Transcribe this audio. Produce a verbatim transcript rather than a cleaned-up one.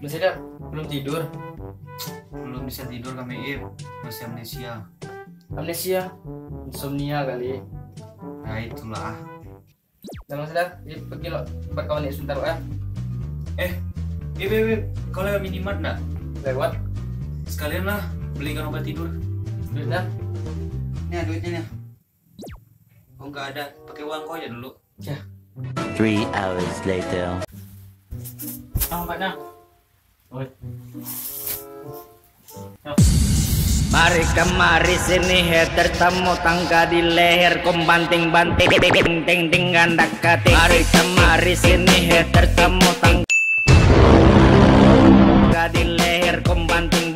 Masih ada? Belum tidur? Belum bisa tidur kami, Ip. Masih amnesia. Amnesia? Insomnia kali. Nah itulah. Jangan sadar, Ip, pergi lo berkawan nih sebentar lo ya. Eh, Ip, Ip, Ip. Kau lewat minimart nggak? Lewat? Sekalian lah belikan obat tidur. Duitnya? Nih duitnya nih. Kau nggak ada, pakai uang kau aja dulu. Ya. Three hours later. Ah, obatnya. Oi. Mari kemari sini he tertemu tangga di leher kom banting banting ting ting ting ganda kating. Mari kemari sini he tertemu tangga di leher kom banting